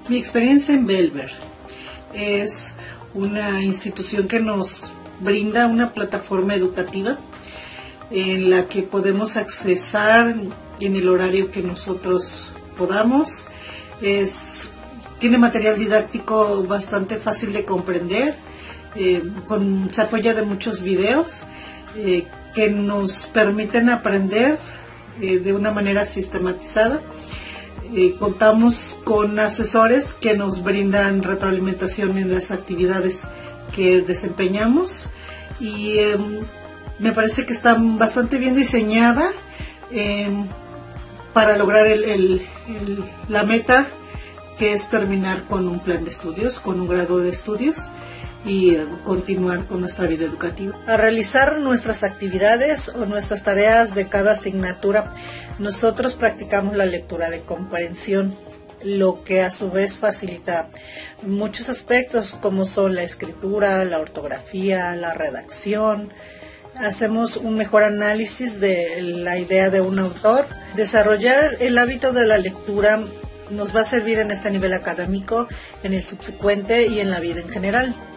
Mi experiencia en Belver es una institución que nos brinda una plataforma educativa en la que podemos accesar en el horario que nosotros podamos. Tiene material didáctico bastante fácil de comprender, se apoya de muchos videos que nos permiten aprender de una manera sistematizada. Contamos con asesores que nos brindan retroalimentación en las actividades que desempeñamos y me parece que está bastante bien diseñada para lograr la meta, que es terminar con un plan de estudios, con un grado de estudios y continuar con nuestra vida educativa. Al realizar nuestras actividades o nuestras tareas de cada asignatura, nosotros practicamos la lectura de comprensión, lo que a su vez facilita muchos aspectos como son la escritura, la ortografía, la redacción. Hacemos un mejor análisis de la idea de un autor. Desarrollar el hábito de la lectura nos va a servir en este nivel académico, en el subsecuente y en la vida en general.